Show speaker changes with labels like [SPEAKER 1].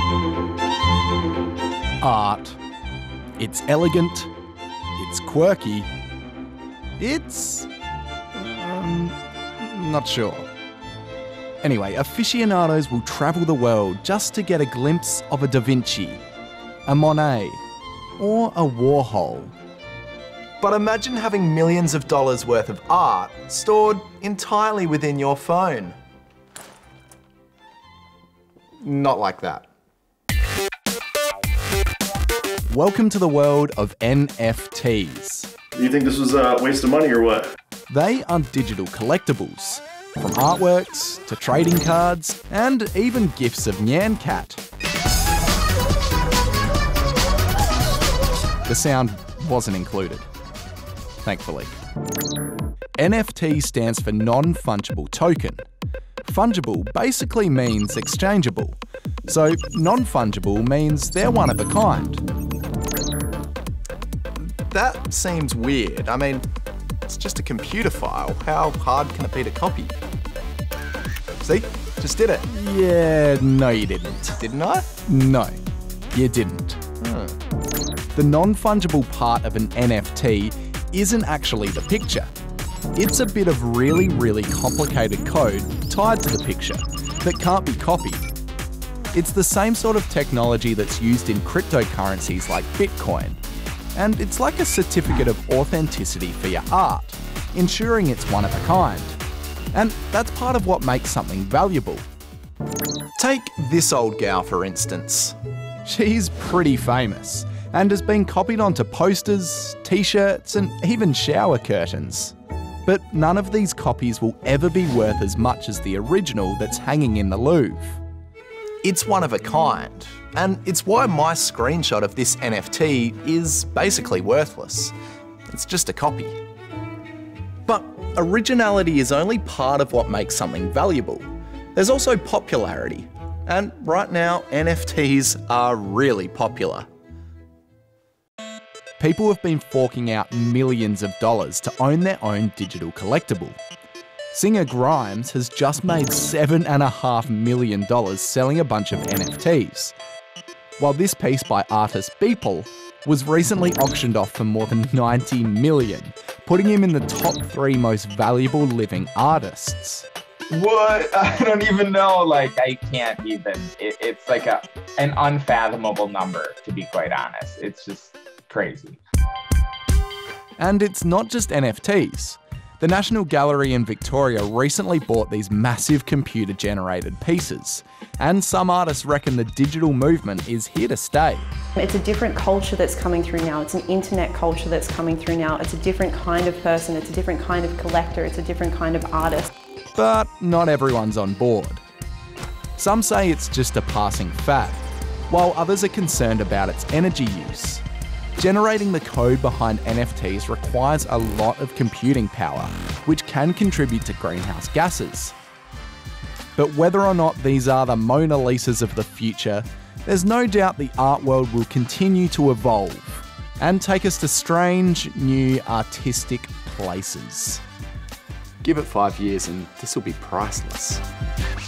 [SPEAKER 1] Art. It's elegant, it's quirky, it's... not sure. Anyway, aficionados will travel the world just to get a glimpse of a Da Vinci, a Monet, or a Warhol. But imagine having millions of dollars worth of art stored entirely within your phone. Not like that. Welcome to the world of NFTs.
[SPEAKER 2] You think this was a waste of money or what?
[SPEAKER 1] They are digital collectibles, from artworks to trading cards and even gifts of Nyan Cat. The sound wasn't included, thankfully. NFT stands for Non-Fungible Token. Fungible basically means exchangeable, so non-fungible means they're one of a kind. That seems weird. I mean, it's just a computer file. How hard can it be to copy? See? Just did it. Yeah, no you didn't. Didn't I? No, you didn't. The non-fungible part of an NFT isn't actually the picture. It's a bit of really, really complicated code tied to the picture that can't be copied. It's the same sort of technology that's used in cryptocurrencies like Bitcoin. And it's like a certificate of authenticity for your art, ensuring it's one of a kind. And that's part of what makes something valuable. Take this old gal, for instance. She's pretty famous and has been copied onto posters, t-shirts, and even shower curtains. But none of these copies will ever be worth as much as the original that's hanging in the Louvre. It's one of a kind, and it's why my screenshot of this NFT is basically worthless. It's just a copy. But originality is only part of what makes something valuable. There's also popularity, and right now NFTs are really popular. People have been forking out millions of dollars to own their own digital collectible. Singer Grimes has just made $7.5 million selling a bunch of NFTs, while this piece by artist Beeple was recently auctioned off for more than $90 million, putting him in the top 3 most valuable living artists.
[SPEAKER 3] What? I don't even know. Like, I can't even. It's like an unfathomable number, to be quite honest. It's just crazy.
[SPEAKER 1] And it's not just NFTs. The National Gallery in Victoria recently bought these massive computer-generated pieces, and some artists reckon the digital movement is here to stay.
[SPEAKER 4] It's a different culture that's coming through now. It's an internet culture that's coming through now. It's a different kind of person. It's a different kind of collector. It's a different kind of artist.
[SPEAKER 1] But not everyone's on board. Some say it's just a passing fad, while others are concerned about its energy use. Generating the code behind NFTs requires a lot of computing power, which can contribute to greenhouse gases. But whether or not these are the Mona Lisas of the future, there's no doubt the art world will continue to evolve and take us to strange, new, artistic places. Give it 5 years and this will be priceless.